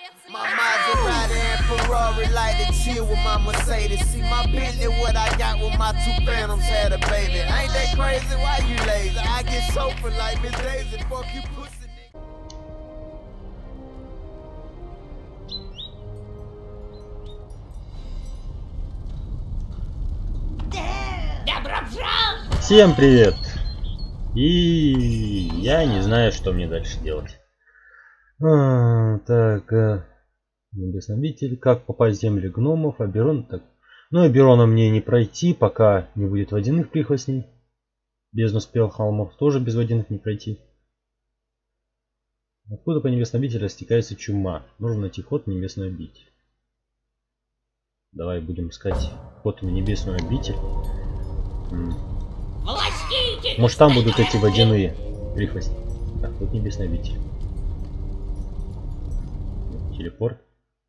My Maserati and Ferrari like to chill with my Mercedes. See my Bentley, what I got with my two Phantoms had a baby. Ain't that crazy? Why you lazy? I get sofa like Miss Daisy. Fuck you, pussy nigga. Всем привет! И я не знаю, что мне дальше делать. Небесный обитель, как попасть в земли гномов, Аберон, так. Ну, Аберона мне не пройти, пока не будет водяных прихвостней. Бездну спел холмов тоже без водяных не пройти. Откуда по небесной обители растекается чума? Нужно найти ход в небесную обитель. Давай будем искать ход в небесную обитель. Может, там будут эти водяные прихвостни. Так, вот небесная обитель. Телепорт.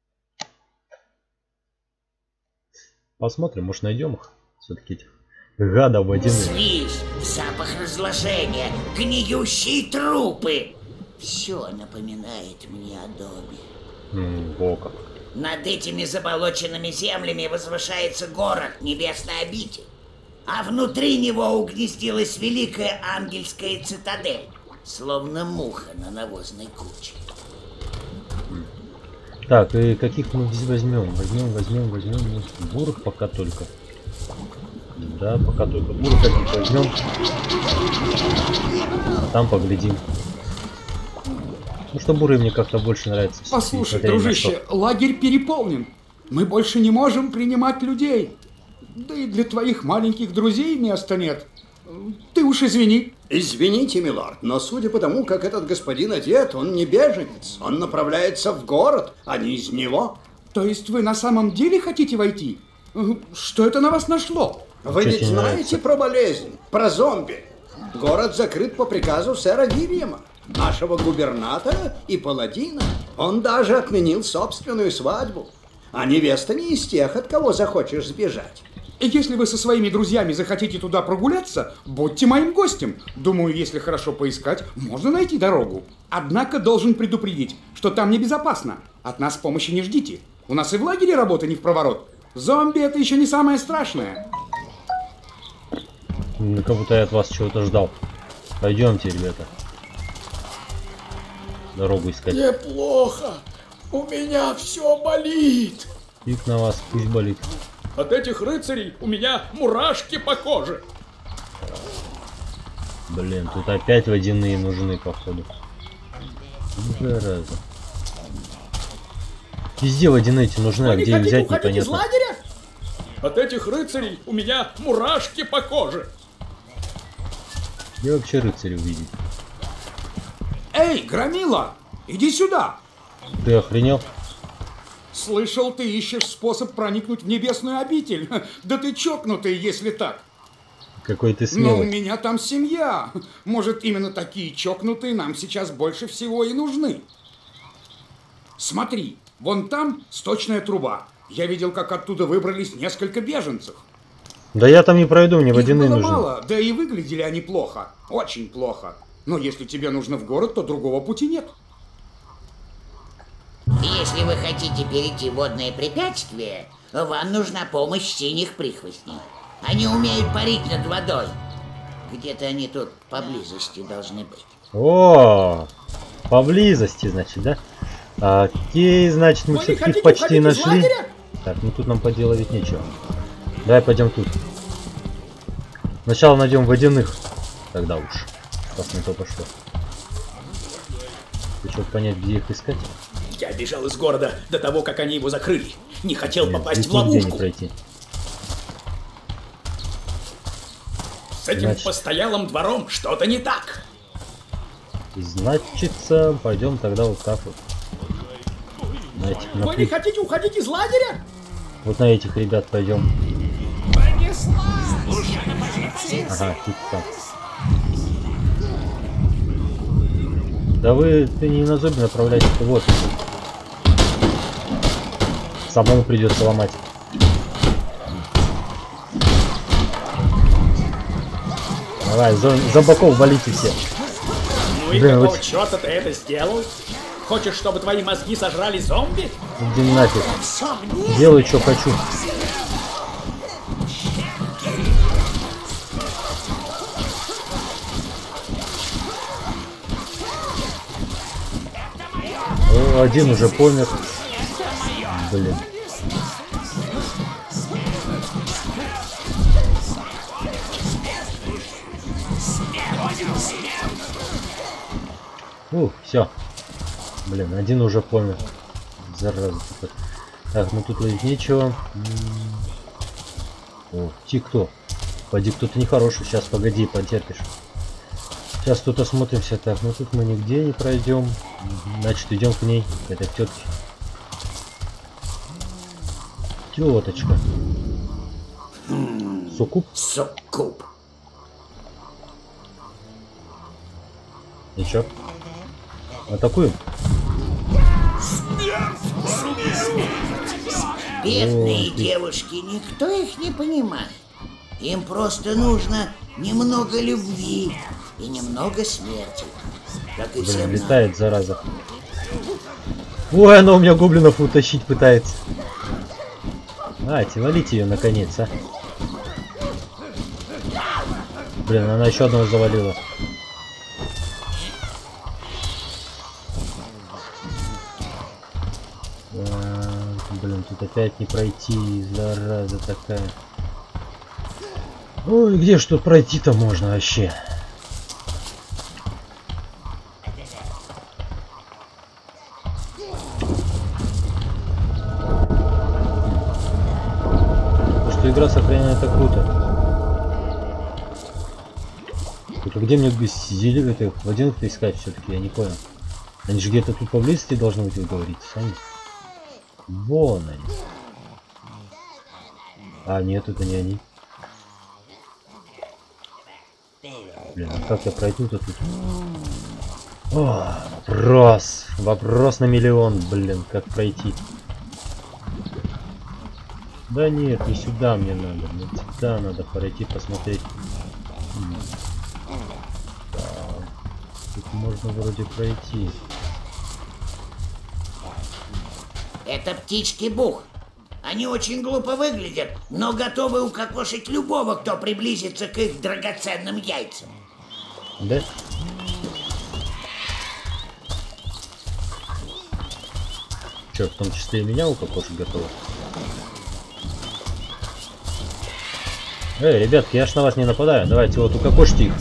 Посмотрим, может найдем их. Все-таки этих гадов водяных. Слизь, запах разложения, гниющие трупы. Все напоминает мне о доме. Во как. Над этими заболоченными землями возвышается город, небесная обитель. А внутри него угнездилась великая ангельская цитадель, словно муха на навозной куче. Так, и каких мы здесь возьмем? Возьмем бурых пока только. Да, пока только бурых каких возьмем. А там поглядим. Ну что бурые мне как-то больше нравятся. Послушай, дружище, лагерь переполнен. Мы больше не можем принимать людей. Да и для твоих маленьких друзей места нет. Ты уж извини. Извините, милорд, но судя по тому, как этот господин одет, он не беженец. Он направляется в город, а не из него. То есть вы на самом деле хотите войти? Что это на вас нашло? Вы ведь знаете про болезнь, про зомби. Город закрыт по приказу сэра Вильяма, нашего губернатора и паладина. Он даже отменил собственную свадьбу. А невеста не из тех, от кого захочешь сбежать. Если вы со своими друзьями захотите туда прогуляться, будьте моим гостем. Думаю, если хорошо поискать, можно найти дорогу. Однако должен предупредить, что там небезопасно. От нас помощи не ждите. У нас и в лагере работа не впроворот. Зомби — это еще не самое страшное. Как будто я от вас чего-то ждал. Пойдемте, ребята. Дорогу искать. Мне плохо. У меня все болит. Фиг на вас, пусть болит. От этих рыцарей у меня мурашки по коже. Блин, тут опять водяные нужны, походу. Зараза. Везде водяные эти нужны, а где их взять, непонятно. Из лагеря? От этих рыцарей у меня мурашки по коже. Где вообще рыцари увидеть? Эй, Громила, иди сюда. Ты охренел? Слышал, ты ищешь способ проникнуть в небесную обитель. Да ты чокнутый, если так. Какой ты смелый. Но у меня там семья. Может, именно такие чокнутые нам сейчас больше всего и нужны. Смотри, вон там сточная труба. Я видел, как оттуда выбрались несколько беженцев. Да я там не пройду, мне водяные нужны. Мало, да и выглядели они плохо. Очень плохо. Но если тебе нужно в город, то другого пути нет. Если вы хотите перейти водное препятствие, вам нужна помощь синих прихвостней. Они умеют парить над водой. Где-то они тут поблизости должны быть. О, поблизости, значит, да? Окей, значит, мы все-таки их почти нашли. Так, ну тут нам поделать нечего. Давай пойдем тут. Сначала найдем водяных. Тогда уж. Раз на то пошло. Ты что, понять, где их искать? Я бежал из города до того, как они его закрыли. Не хотел попасть в ловушку. Не пройти. С этим постоялым двором что-то не так. Значится, пойдем тогда вот так вот. Вы не хотите уходить из лагеря? Вот на этих ребят пойдем. Ага, тут там. Да ты не на зомби направляйся, ты вот. Самому придется ломать. Давай, зомбаков валите все. Ну и какого черта ты это сделал? Хочешь, чтобы твои мозги сожрали зомби? Иди нафиг. Делай, что хочу. О, один уже помер. Блин. Все. Блин, один уже помер. Зараза. Так, ну тут ловить нечего. О, кто? Поди, кто-то нехороший. Сейчас, погоди, потерпишь. Сейчас тут осмотримся. Так, ну тут мы нигде не пройдем. Значит, идем к ней, к этой тетке. Теточка. Суккуб? Суккуб. И чё? Атакуем? Бедные девушки, никто их не понимает. Им просто нужно немного любви и немного смерти. Как и всем нам. Летает, зараза. Ой, она у меня гоблинов утащить пытается. Валите ее наконец, а. Блин, она еще одного завалила. Блин, тут опять не пройти, зараза такая. Ой, где ж тут пройти-то можно вообще? То, что игра сохраняет, это круто. Только где мне зелень этих водяных искать все-таки, я не понял. Они же где-то тут поблизости должны быть, вы говорите, сами. Вон они. А, нет, это не они. Блин, а как я пройду-то тут? О, вопрос на миллион, блин, как пройти? Да нет, не сюда мне надо, мне сюда надо пройти, посмотреть. Да, тут можно вроде пройти. Это птички-бух. Они очень глупо выглядят, но готовы укокошить любого, кто приблизится к их драгоценным яйцам. Да? Че, в том числе и меня укокошить готовы? Эй, ребятки, я ж на вас не нападаю. Давайте вот укокошьте их.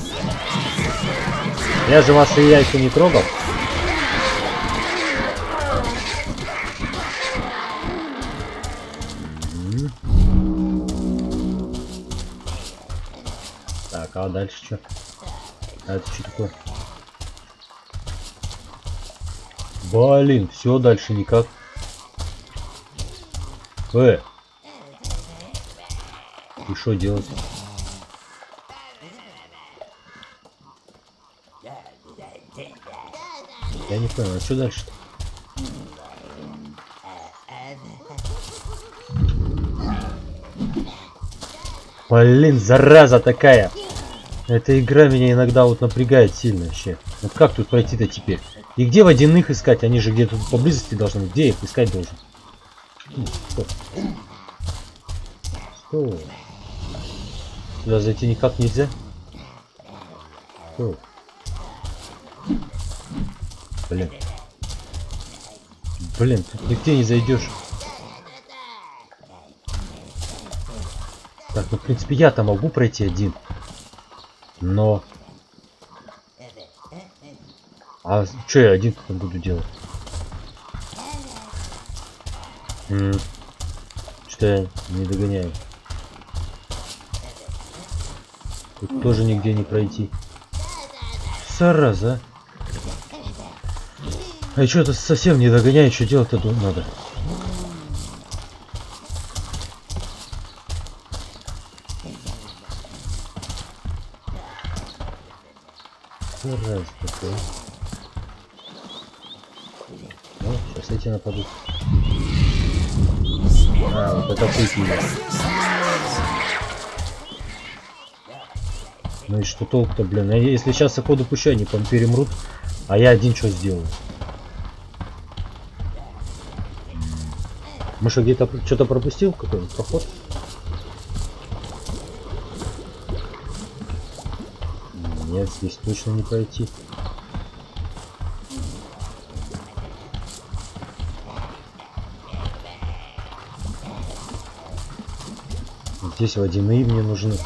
Я же ваши яйца не трогал. Так, а дальше что? А это что такое? Блин, все, дальше никак. И что делать? Я не понял, а что дальше-то? Блин, зараза такая! Эта игра меня иногда вот напрягает сильно вообще. Вот как тут пройти-то теперь? И где водяных искать? Они же где-то поблизости должны быть. Где я их искать должен? Стоп. Стоп. Сюда зайти никак нельзя? Стоп. Блин. Блин, тут нигде не зайдешь. Так, ну в принципе я-то могу пройти один. Но... А что я один тут буду делать? Что я не догоняю. Тут тоже нигде не пройти. Зараза. А я что-то совсем не догоняю, что делать-то надо. Раз такой. Ну, сейчас эти нападут. А, вот это путь. Ну и что толк-то, блин? Если сейчас я ходу пущу, они перемрут, а я один что сделаю? Мы что, где-то что-то пропустил? Какой-нибудь проход? Нет, здесь точно не пройти. Здесь водяные мне нужны.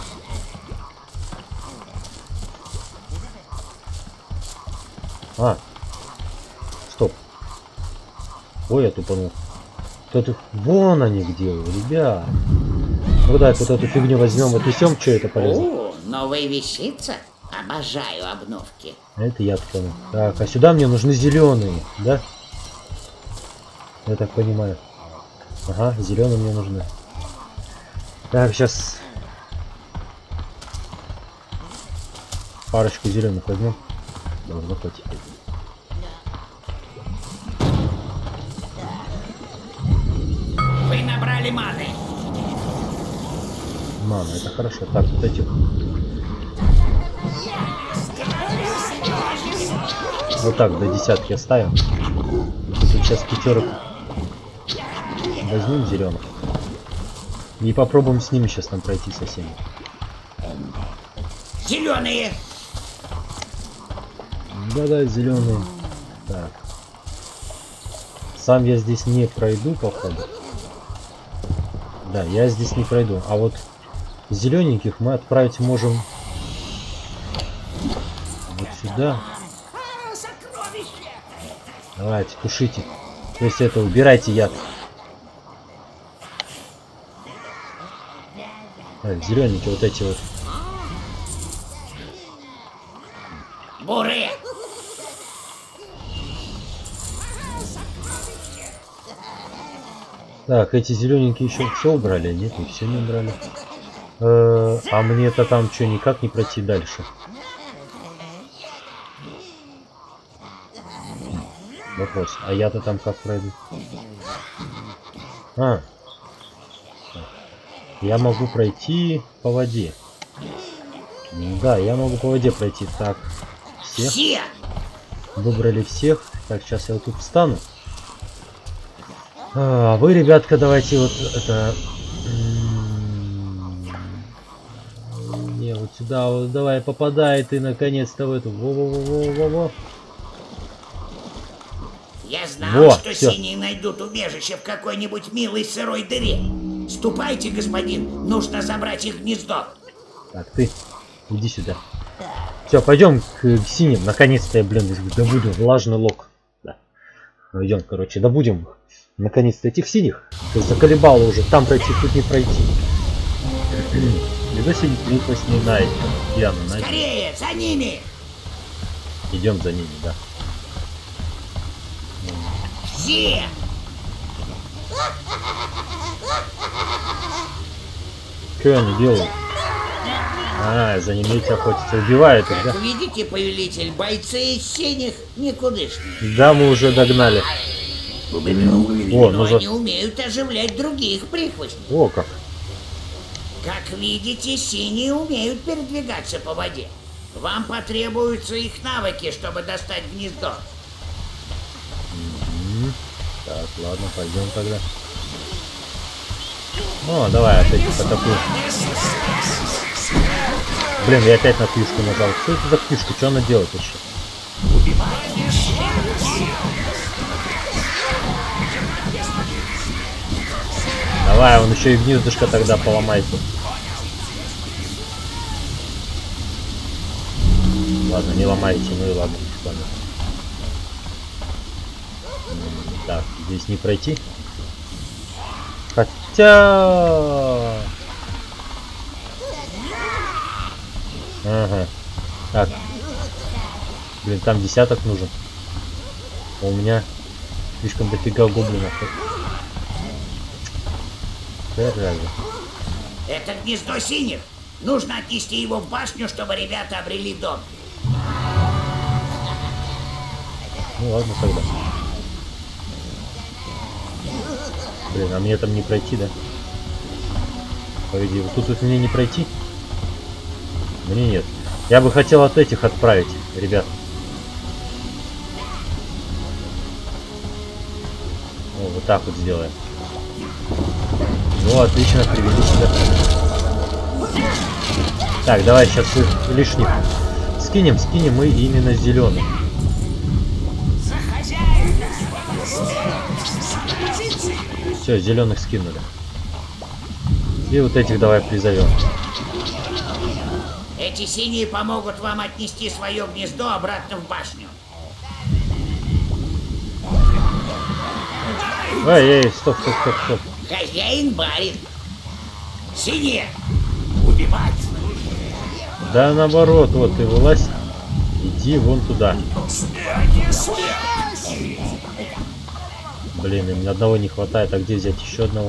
А, стоп. Ой, я тупанул. Кто-то... Вон они где, ребят. Ну да, вот эту фигню возьмем, отнесем, что это полезно. О, новая вещица? Обожаю обновки. Это я понял. Так, а сюда мне нужны зеленые, да? Я так понимаю. Ага, зеленые мне нужны. Так, сейчас парочку зеленых возьмем. Должно хватить. Вы набрали маны. Мана, это хорошо. Так, вот этих. Вот так, до десятки оставим. Тут сейчас пятерок возьмем зеленых. И попробуем с ними сейчас там пройти со всеми. Зеленые. Да-да, зеленые. Так. Сам я здесь не пройду, походу. Да, я здесь не пройду. А вот зелененьких мы отправить можем вот сюда. Давайте, тушите. То есть это, убирайте яд. Так, зелененькие вот эти вот. Буры. Так, эти зелененькие еще все убрали, нет, и все не убрали. А мне-то там что, никак не пройти дальше? Вопрос, а я-то там как пройду? А, я могу пройти по воде. Да, я могу по воде пройти. Так, всех. Выбрали всех. Так, сейчас я вот тут встану. А вы, ребятка, давайте вот это... Не, вот сюда, вот давай, попадай ты наконец-то в эту... Во-во-во-во-во-во. Я знал, что всё. синие найдут убежище в какой-нибудь милой сырой дыре. Ступайте, господин, нужно забрать их гнездо. Так, ты, иди сюда. Все, пойдем к синим. Наконец-то я, блин, добуду влажный лог. Да. Идем, короче, добудем наконец-то этих синих. То есть заколебало уже. Там пройти, тут не пройти. Либо синий крепость не найдет. Яна найдет. Скорее, за ними! Идем за ними, да. Все! Что они делают? А, за ними эти охотятся. Убивают их, да? Как видите, повелитель, бойцы из синих никудышные. Да, мы уже догнали. О, Но ну они умеют оживлять других прихвостней. О, как. Как видите, синие умеют передвигаться по воде. Вам потребуются их навыки, чтобы достать гнездо. Так, ладно, пойдем тогда. О, давай опять потоплю. Блин, я опять на фишку нажал. Что это за фишка? Что она делает вообще? Давай, он еще и гнездышко тогда поломайте. Ладно, не ломайте, ну и ладно. Так, здесь не пройти. Хотя... Ага. Так. Блин, там десяток нужен. А у меня слишком дофига гоблинов. Это гнездо синих. Нужно отнести его в башню, чтобы ребята обрели дом. Ну ладно тогда. Блин, а мне там не пройти, да? Погоди, вот тут мне не пройти? Мне нет. Я бы хотел от этих отправить, ребят. О, вот так вот сделаем. Ну, отлично, привели сюда. Так, давай сейчас лишних скинем мы именно зеленых. Все, зеленых скинули. И вот этих давай призовем. Эти синие помогут вам отнести свое гнездо обратно в башню. Эй, стоп. Хозяин барин. Синие! Убивать! Да наоборот, вот ты вылазь. Иди вон туда. Блин, им одного не хватает. А где взять еще одного?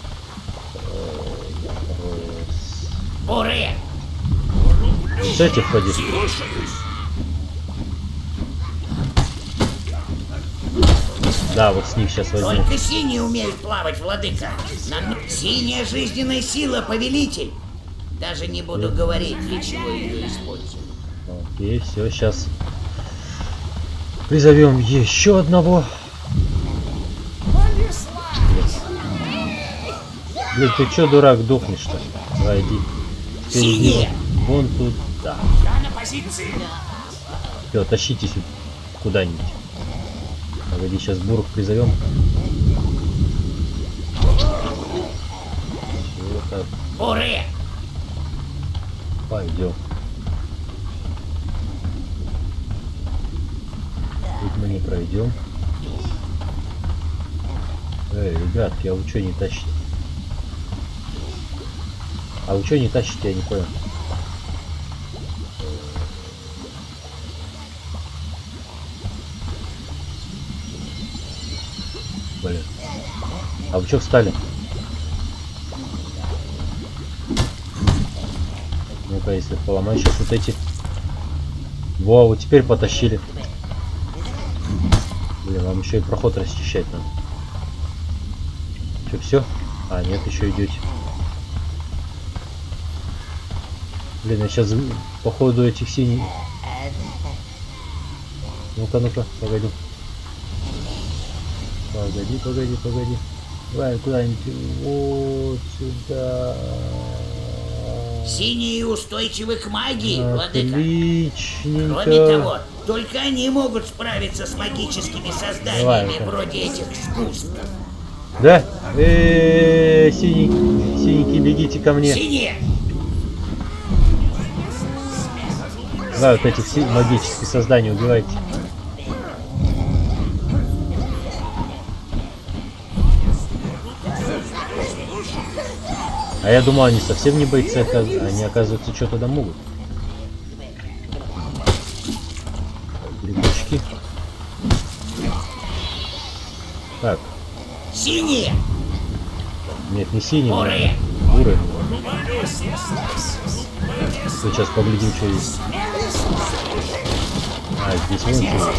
Буре! С этих входи. Да, вот с них сейчас возьму. Только синие умеют плавать, владыка. Синяя жизненная сила, повелитель. Даже не буду говорить, для чего ее использую. Окей, все, сейчас призовем еще одного. Блин, ты чё, дурак, дохнешь-то? Давай, иди. Иди вон туда. Все, тащитесь куда-нибудь. Погоди, сейчас бурок призовем. Уре! Пойдем. Тут мы не пройдем. Эй, ребятки, а вы что не тащите? А вы что не тащите, я не понял. Блин. А вы что встали? Ну-ка, если поломать сейчас вот эти. Во, вот теперь потащили. Блин, вам еще и проход расчищать надо. Что, все? А, нет, еще идете. Блин, я сейчас по ходу этих синих. Ну-ка, погоди. Погоди. Давай куда-нибудь вот сюда. Синие устойчивы к магии, владыка. Отличненько. Кроме того, только они могут справиться с магическими созданиями вроде этих искусств. Да? Синенькие, бегите ко мне. Синие! Да, вот этих магических созданий убивайте. А я думал, они совсем не бойцы, они, оказывается, что-то да могут. Грибочки. Так. Синие! Нет, не синие. Бурые! Бурые. Сейчас поглядим, что есть. А, здесь вон что.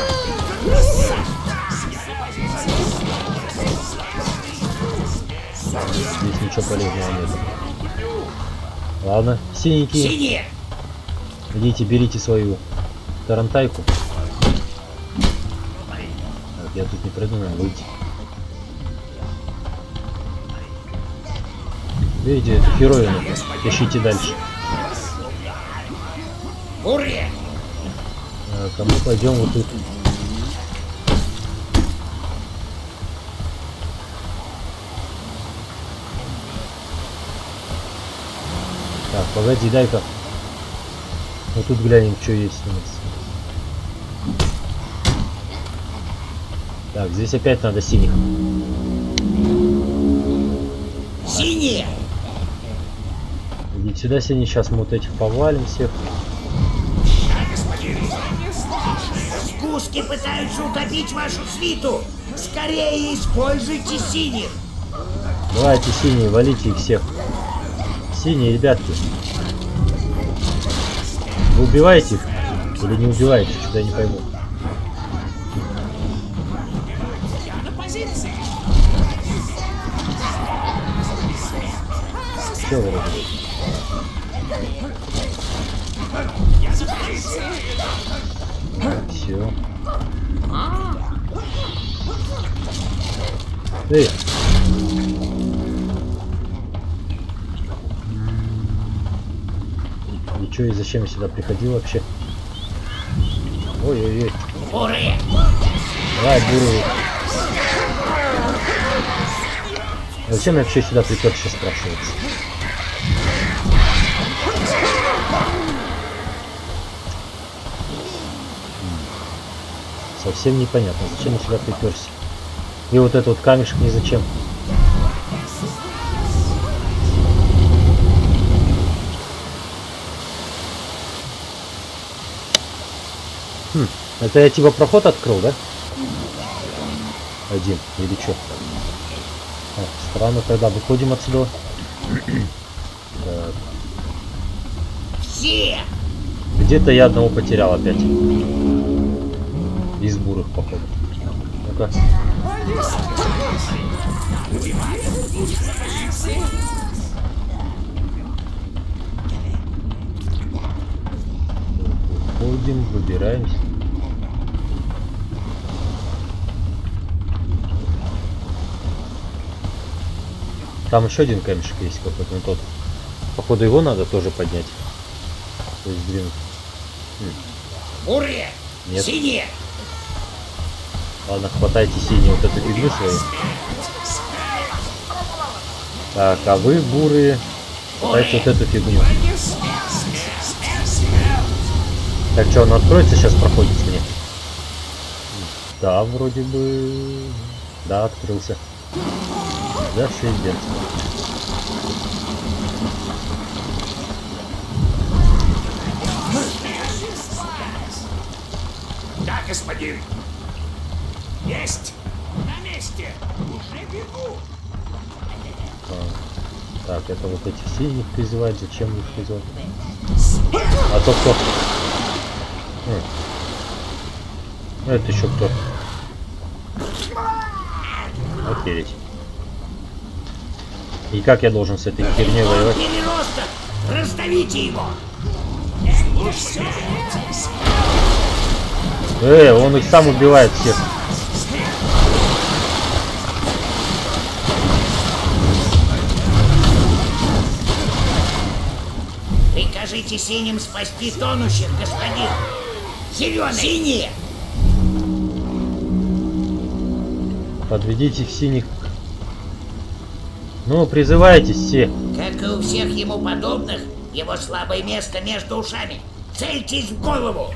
Здесь ничего полезного нет. Ладно, синенькие. Синие! Идите, берите свою тарантайку. Так, я тут не пройду, надо выйти. Видите, эту херовину. Ищите дальше. Буре! А мы пойдем вот тут. Так, погоди, дай-ка. Вот тут глянем, что есть у нас. Так, здесь опять надо синих. Синие! Идите сюда, синий. Сейчас мы вот этих повалим всех. Скуски пытаются утопить вашу свиту! Скорее используйте синих! Давайте, синие, валите их всех. Синие, ребятки. Вы убиваете их? Или не убиваете? Что-то я не пойму. Все вроде. Все. Эй, Чё и зачем я сюда приходил вообще? Ой-ой-ой. Бурые! Давай, бурые. Зачем я вообще сюда приперся, спрашивается? Совсем непонятно, зачем я сюда приперся. И вот этот вот камешек ни зачем. Это я типа проход открыл, да? Один, или что? Странно, тогда выходим отсюда. Так. Все! Где-то я одного потерял опять. Из бурых, походу. Ну-ка. Выходим, выбираемся. Там еще один камешек есть какой-то, ну тот. Походу его надо тоже поднять. То есть сдвинуть. Бурые! Нет. Синие! Ладно, хватайте синие вот эту фигню свою. Так, а вы, бурые, хватайте вот эту фигню. Так, что, он откроется сейчас, проходит мне? Да, вроде бы... Да, открылся. Да, шейдер. Да, господин. Есть. На месте. Уже бегу. Так, это вот этих синих призывать. Зачем их призывать? А то кто? Это еще кто? Окей. И как я должен с этой херней воевать? Переросток! Раздавите его! Он их сам убивает всех. Прикажите синим спасти тонущих, господин! Зеленый! Синие! Подведите их синих. Ну, призывайтесь все. Как и у всех ему подобных, его слабое место между ушами. Цельтесь в голову!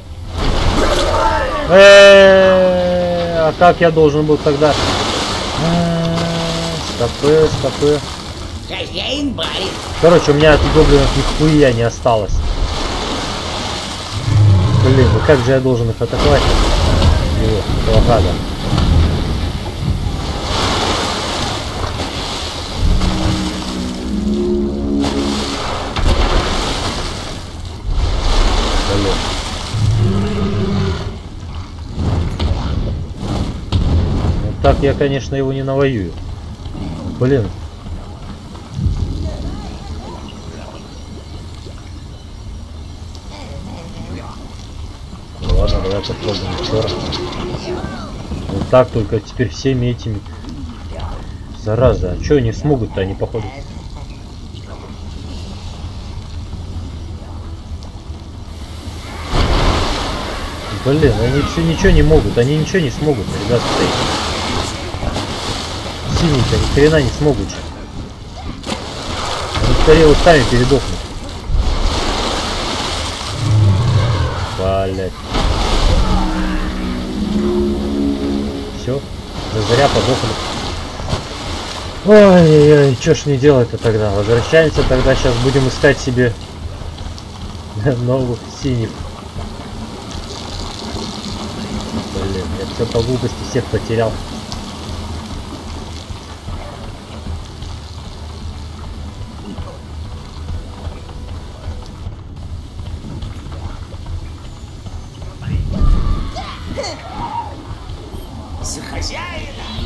А как я должен был тогда? Стопы. Хозяин барин. Короче, у меня от гоблинов нихуя не осталось. Блин, ну как же я должен их атаковать? Его, гада. Так я, конечно, его не навоюю. Блин. Ну, ладно, давай попробуем еще раз. Вот так только теперь всеми этими. Зараза, а что они смогут-то, они походу. Блин, они все ничего не могут, они ничего не смогут, ребята. Синие-то ни хрена не смогут. Они скорее вот сами передохнут. Блять. Все, зря подохли. Ой-ой-ой, что ж не делать-то тогда? Возвращаемся тогда, сейчас будем искать себе новых синих. Блин, я все по глупости всех потерял. За хозяина!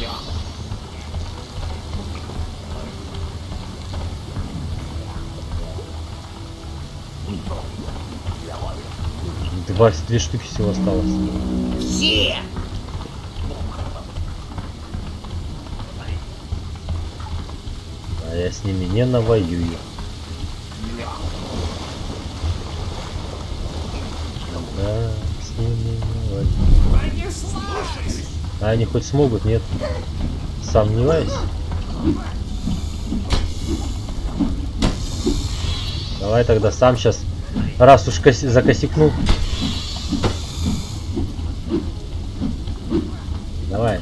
22 штуки всего осталось. Все! А я с ними не навоюю. А они хоть смогут, нет? Сомневаюсь. Давай тогда сам сейчас, раз уж закосякнул. Давай.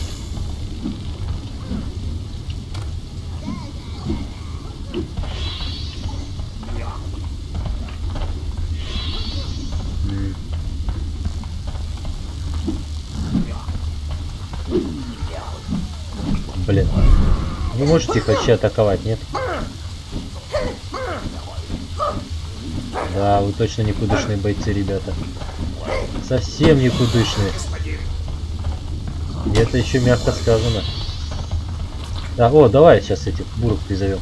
Блин. Вы можете их вообще атаковать, нет? Да, вы точно никудышные бойцы, ребята. Совсем никудышные. И это еще мягко сказано. Да, о, давай сейчас этих бурок призовем.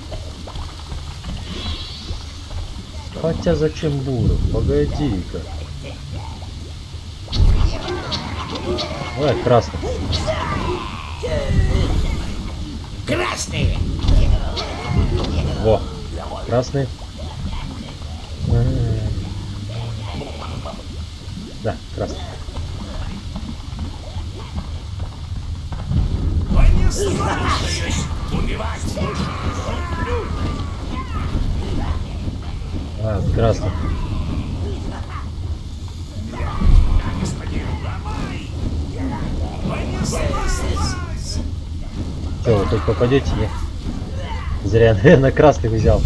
Хотя зачем бурок? Погоди-ка. Давай, красный. Красные! Во, красный. Да, красный. А, красный. Что, вы тут попадете, нет? Зря, наверное, красных взял.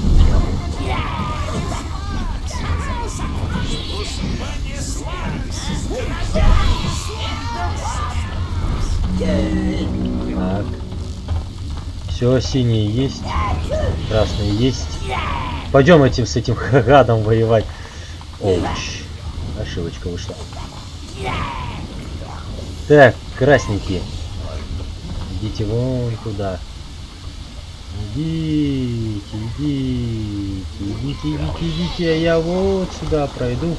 Так. Все, синие есть. Красные есть. Пойдем этим с этим гадом воевать. Оуч. Ошибочка вышла. Так, красненькие. Идите вон туда. Идите, идите, идите, идите, идите, а я вот сюда пройду.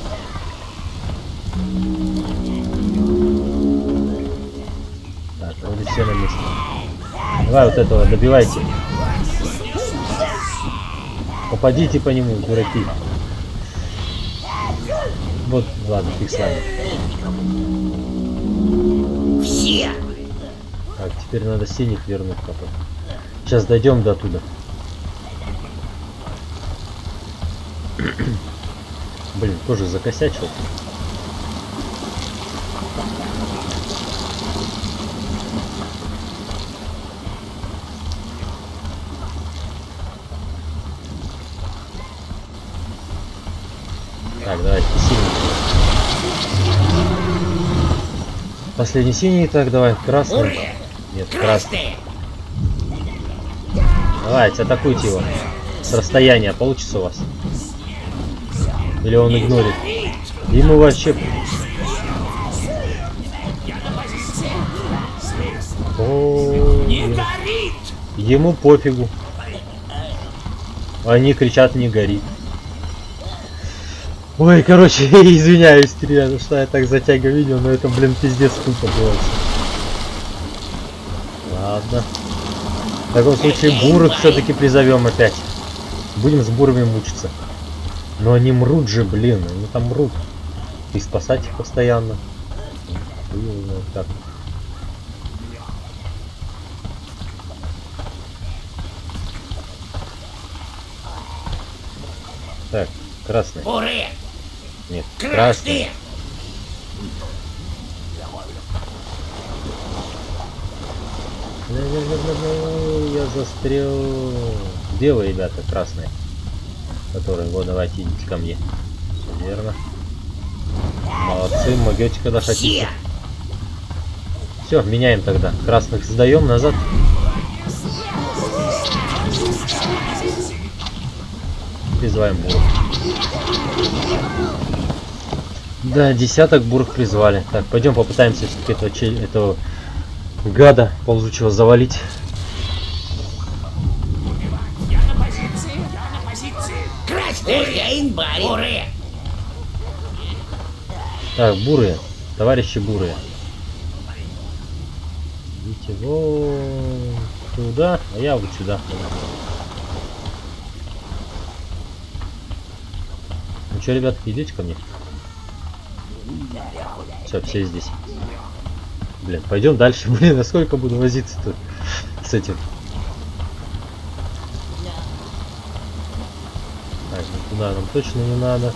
Так, вроде все на месте. Давай вот этого добивайте. Попадите по нему, дураки. Вот, ладно, фиг с вами. Все! Так, теперь надо синих вернуть потом. Сейчас дойдем до туда. Блин, тоже закосячил. Так, давайте синий. Последний синий, так, давай, красный. Нет, красный. Давайте, атакуйте его. С расстояния получится у вас. Или он игнорит. Ему вообще... О, ему пофигу. Они кричат, не горит. Ой, короче, извиняюсь, ребята, что я так затягиваю видео, но это, блин, пиздец тупо было. Ладно. В таком случае бурок все-таки призовем опять. Будем с бурами мучиться. Но они мрут же, блин, они там мрут. И спасать их постоянно. Так. Так, красный. Буры! Нет, Красные! красный. Я застрял. Где вы, ребята, красные? Которые, вот, давайте идите ко мне. Все верно. Молодцы, могете когда хотите. Все, меняем тогда. Красных сдаем назад. Призываем бурок. Да, десяток бурок призвали. Так, пойдем попытаемся все-таки этого гада ползучего завалить. Красные! Буры! Так, бурые. Товарищи бурые. Идите вон туда, а я вот сюда. Ну что, ребятки, идите ко мне. Все, все здесь. Блин, пойдем дальше. Блин, а сколько буду возиться тут с этим? Так, ну туда нам точно не надо.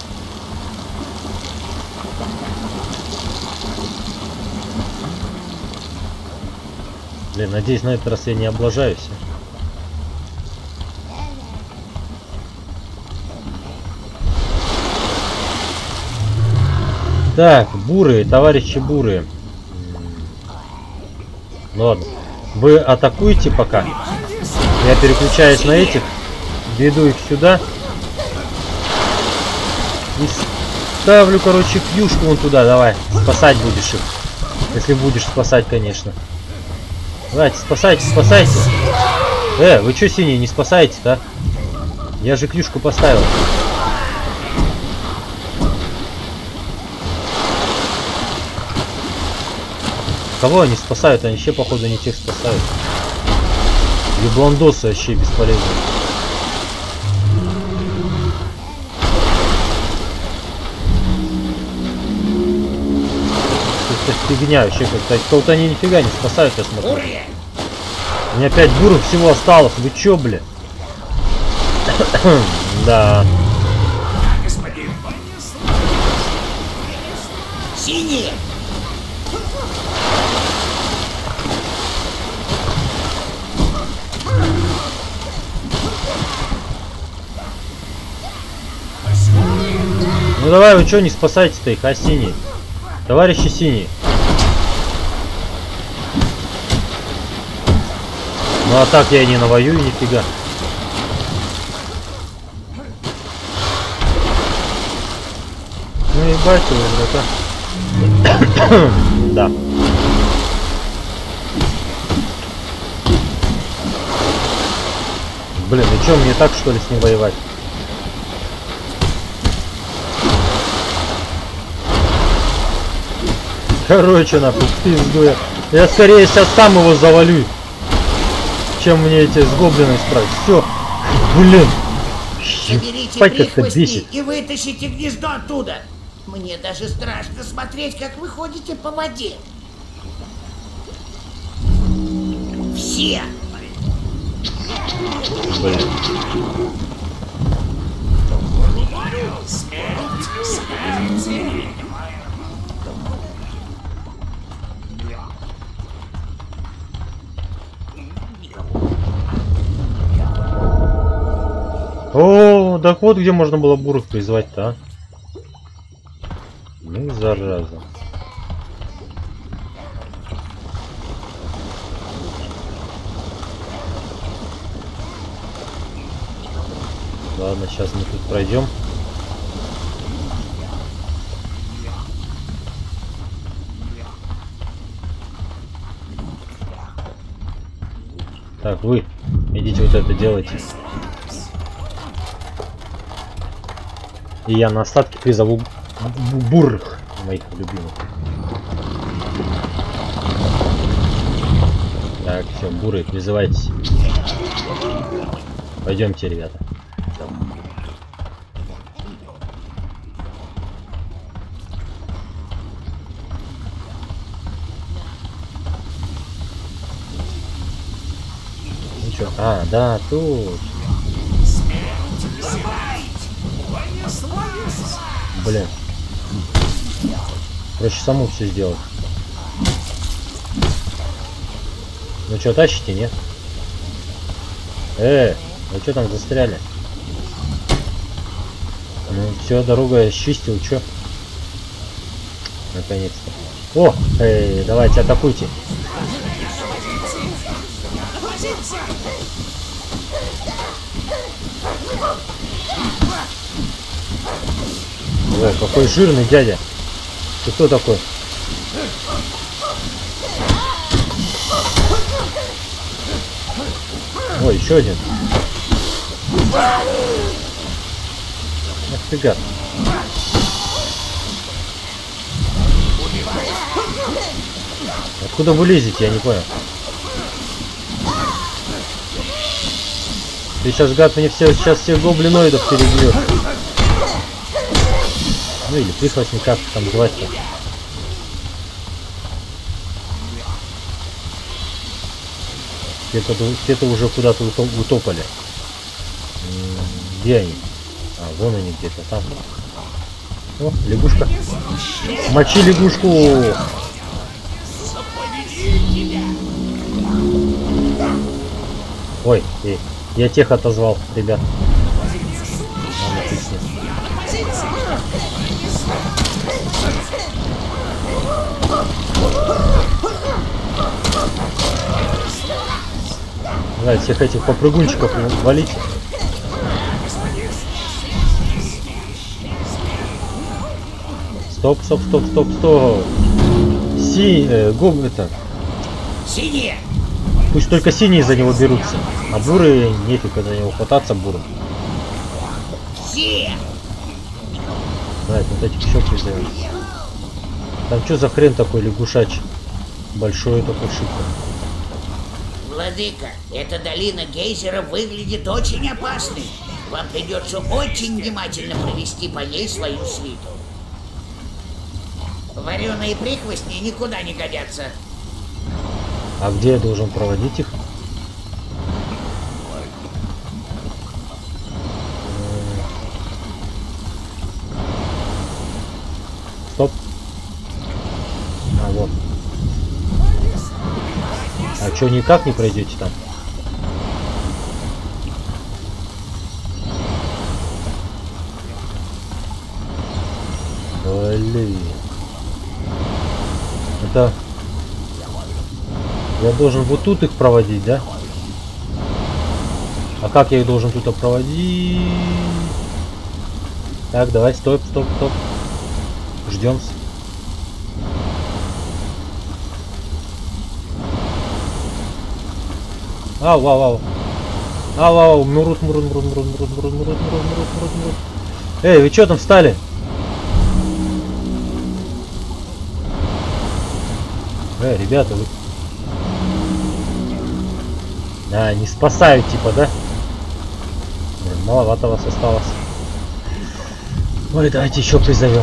Блин, надеюсь, на этот раз я не облажаюсь. Так, бурые, товарищи бурые. Ну ладно. Вы атакуете пока. Я переключаюсь на этих. Веду их сюда. И ставлю, короче, кьюшку вон туда. Давай. Спасать будешь их. Если будешь спасать, конечно. Давайте, спасайте, спасайте. Вы что, синие, не спасаете-то? Я же кьюшку поставил. Кого они спасают? Они вообще, походу, не тех спасают. Ебландосы вообще бесполезны. Это фигня вообще как-то. Кого-то они нифига не спасают, я смотрю. У меня 5 буров всего осталось. Вы чё, бля? Да. Синие! Ну давай, вы чё не спасаете-то их, а синие? Товарищи синие. Ну а так я и не навоюю нифига. Ну ебать его, дурака. Да. Блин, и чё, мне так что ли с ним воевать? Короче, нахуй, пизду я скорее сейчас сам его завалю, чем мне эти с гоблиной справить. Все, блин. Соберите прихвостни и вытащите гнездо оттуда. Мне даже страшно смотреть, как вы ходите по воде. Все. Блин. О, так вот где можно было бурых призвать-то, а? Ну, зараза. Ладно, сейчас мы тут пройдем. Так, вы идите вот это делайте. И я на остатки призову бурых, моих любимых. Так, все, буры, призывайтесь. Пойдемте, ребята. Ну чё? А, да, тут. Блин. Проще саму все сделать. Ну что, тащите, нет? Вы что там застряли? Ну все, дорога я счистил, чё? Наконец-то. О! Давайте, атакуйте. Ой, какой жирный дядя. Ты кто такой? Ой, еще один. Ах ты гад. Откуда вы лезете, я не понял. Ты сейчас, гад, мне сейчас всех гоблиноидов перебьешь. Ну или прихвостни, как там звать-то. Те-то уже куда-то утопали. Где они? А, вон они где-то там. О, лягушка. Мочи лягушку! Ой, я тех отозвал, ребят. Давай всех этих попрыгунчиков валить. Стоп. Это. Синие! Пусть только синие за него берутся. А бурые нефиг за него хвататься бурым. Все! Давай, вот этих еще призовем. Там что за хрен такой лягушач? Большой такой шибко. Владыка, эта долина гейзера выглядит очень опасной. Вам придется очень внимательно провести по ней свою свиту. Вареные прихвостни никуда не годятся. А где я должен проводить их? Стоп. А вот. А что, никак не пройдете там? Блин. Это... Я должен вот тут их проводить, да? А как я их должен тут проводить? Так, давай, стоп. Ждем. Ау. Мурут. Эй, вы что там встали? Ребята, вы... А, не спасают, типа, да? Блин, маловато вас осталось. Ой, давайте еще призовем.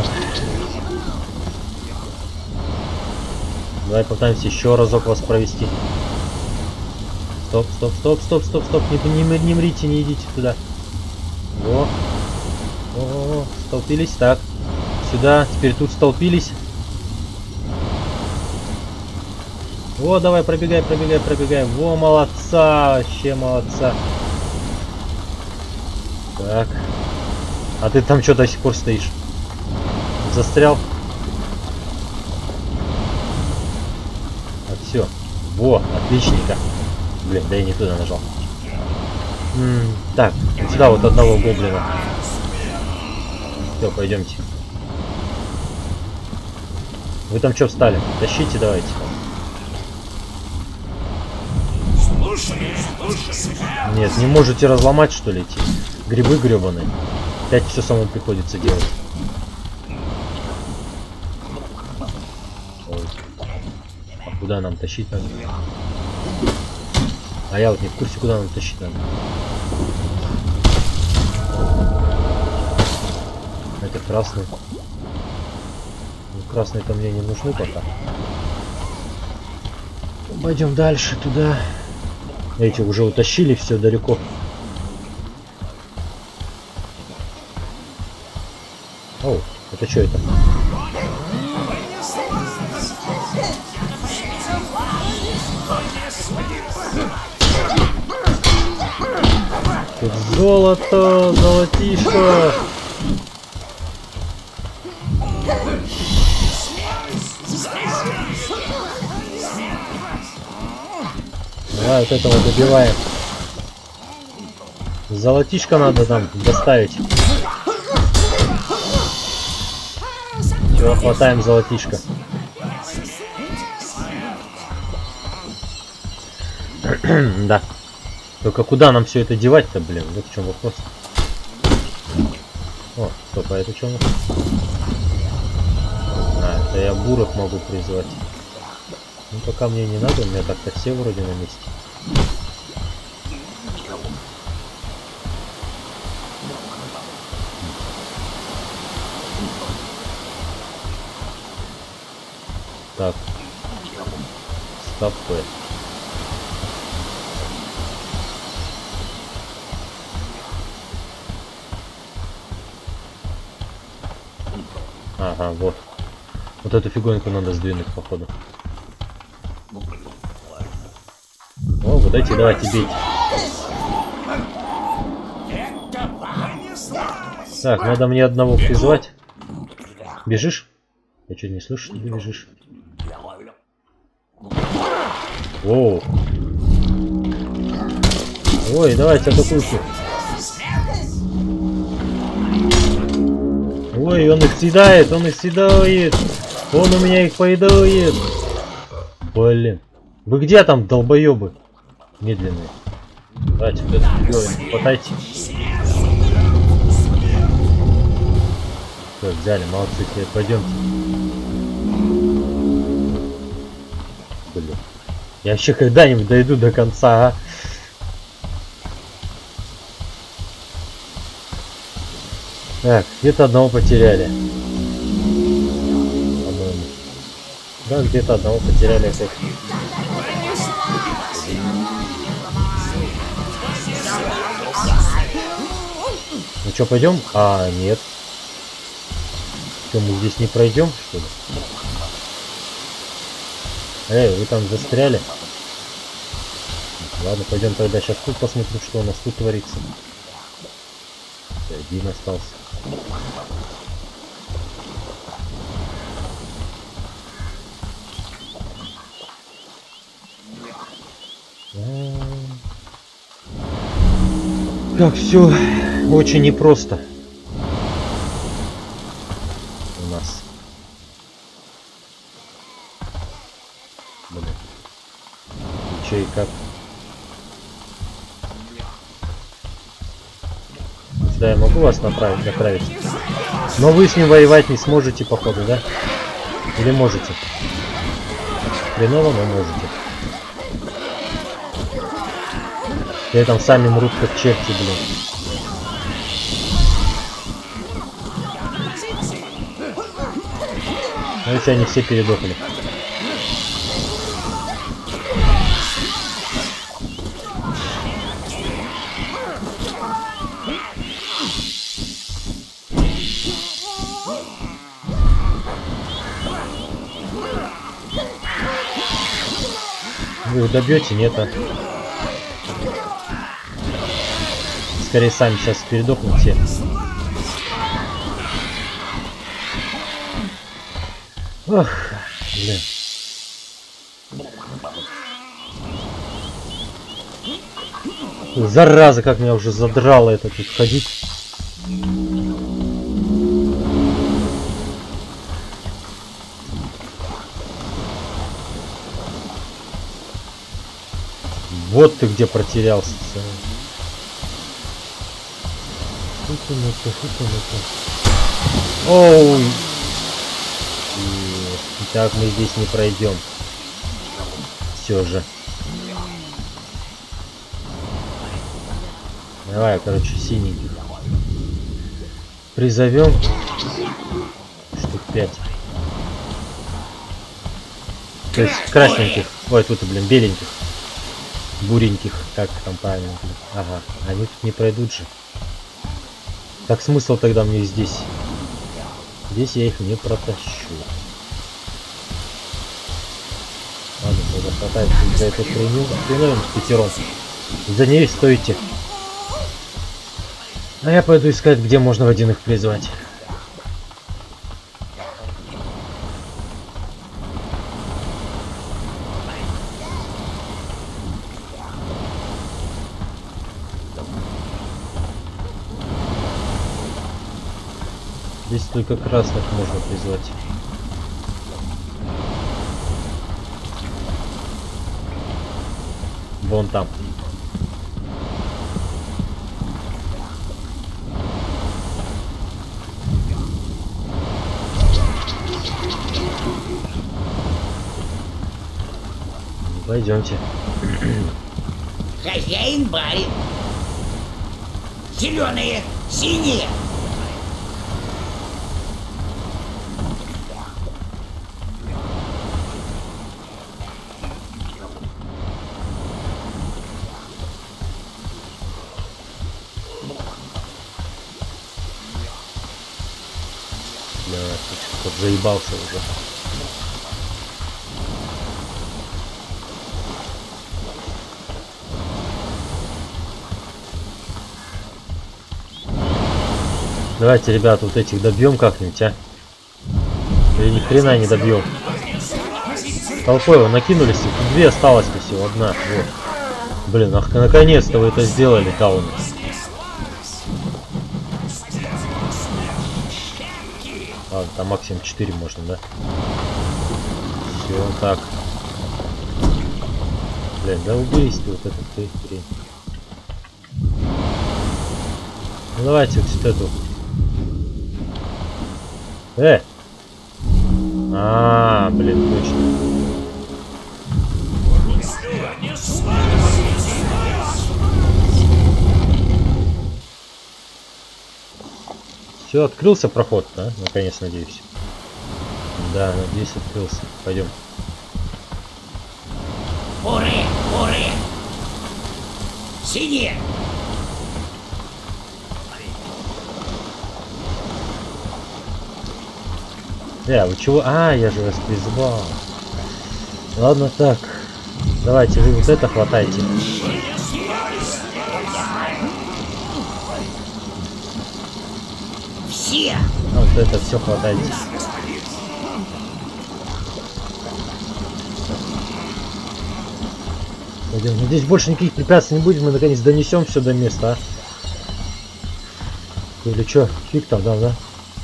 Давай попытаемся еще разок вас провести. Стоп. Не мрите, не идите туда. О, столпились. Так. Сюда. Теперь тут столпились. О, давай, пробегай. Во, молодца. Вообще молодца. Так. А ты там что до сих пор стоишь? Застрял? Все. Во, отличненько. Блин, да я не туда нажал. Так, сюда вот одного гоблина. Все, пойдемте. Вы там что встали? Тащите давайте. Нет, не можете разломать, что ли, эти грибы гребаные. Опять все самому приходится делать. Ой. А куда нам тащить надо? А я вот не в курсе, куда нам тащить надо. Это красный. Ну, красные-то мне не нужны пока. Пойдем дальше туда. Эти уже утащили все далеко. О, это что это? Тут золото, золотишко. Давай вот этого добиваем. Золотишко надо там доставить. Все, хватаем золотишко. Да. Только куда нам все это девать-то, блин? Вот в чем вопрос. О, стоп, а это что у нас? А, это я бурок могу призвать. Ну, пока мне не надо, у меня так-то все вроде на месте. Так. Стопы. Ага, вот. Вот эту фигурку надо сдвинуть, походу. О, вот эти, давайте бейте. Так, надо мне одного призвать. Бежишь? Я что, не слышу, что ты бежишь? Оу. Ой, давайте атакуйте. Ой, он их съедает, он их съедает. Он у меня их поедает. Блин. Вы где там, долбоебы? Медленные. Давайте, вот эту фигуру хватайте. Все, взяли, молодцы, теперь пойдемте. Блин. Я вообще когда-нибудь дойду до конца, а? Так, где-то одного потеряли. По-моему. Да, где-то одного потеряли опять. Ну что, пойдем? А, нет. Что, мы здесь не пройдем, что ли? Эй, вы там застряли? Ладно, пойдем тогда сейчас тут посмотрим, что у нас тут творится. Один остался. Так, все очень непросто у нас. Блин. И чё и как? Сюда я могу вас направить? Но вы с ним воевать не сможете, походу, да? Или можете? Хреново, но можете. При этом сами мрут как черти, блин. Ну если они все передохли. Вы их добьете, нет, а? Скорее сами сейчас передохнут все. Ох, блин. Зараза, как меня уже задрало это тут ходить. Вот ты где потерялся. Оу. Так мы здесь не пройдем. Все же. Давай, короче, синеньких призовем. Штук 5. То есть красненьких. Ой, тут, блин, беленьких. Буреньких. Как там правильно? Ага. Они тут не пройдут же. Так смысл тогда мне здесь? Здесь я их не протащу. Ладно, тогда хватает за эту хреню. Хреновым с пятером. За ней стойте. А я пойду искать, где можно водяных призвать. Здесь только красных можно призвать. Вон там. Пойдемте. Хозяин барин. Зеленые, синие. тут заебался уже. Давайте, ребята, вот этих добьем как-нибудь, а? Или ни хрена не добьем. Толпой его накинулись, и 2 осталось всего, 1. Вот. Блин, наконец-то вы это сделали, Таун. Ладно, там максимум 4 можно, да? Все, так. Блин, да уберись ты вот эту хрень. Ну давайте вот эту. Блин, точно. Все, открылся проход, да? Наконец, надеюсь. Да, надеюсь, открылся. Пойдем. Буры! Буры! Синие! Вы чего? Я же вас призвал. Ладно, так. Давайте, вы вот это хватайте. Все! Вот это все хватайте. Пойдем. Надеюсь, больше никаких препятствий не будет. Мы наконец донесем все до места, а? Или что? Фиг там, да?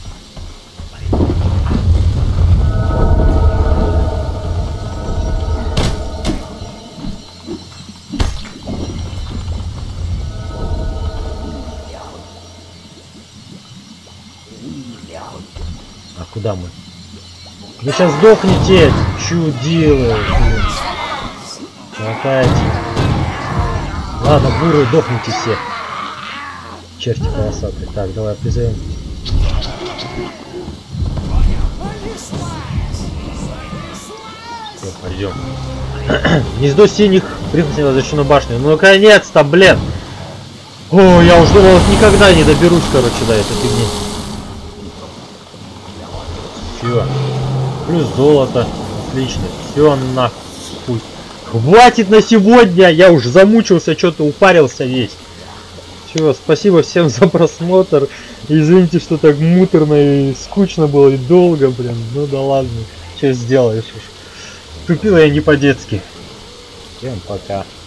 Куда мы? Вы сейчас сдохнете, чудилы. Хватайте. Ладно, буры, дохните все. Черти полосатые. Так, давай призовем. Все, пойдем. Гнездо синих прихвостней на защищенную башню. Ну наконец-то, блин! О, я уже думал, никогда не доберусь, короче, до этой фигни. Все. Плюс золото. Отлично. Все нахуй. Хватит на сегодня! Я уже замучился, что-то упарился весь. Все, спасибо всем за просмотр. Извините, что так муторно и скучно было и долго, блин. Ну да ладно. Что сделаешь уж. Тупила я не по-детски. Всем пока.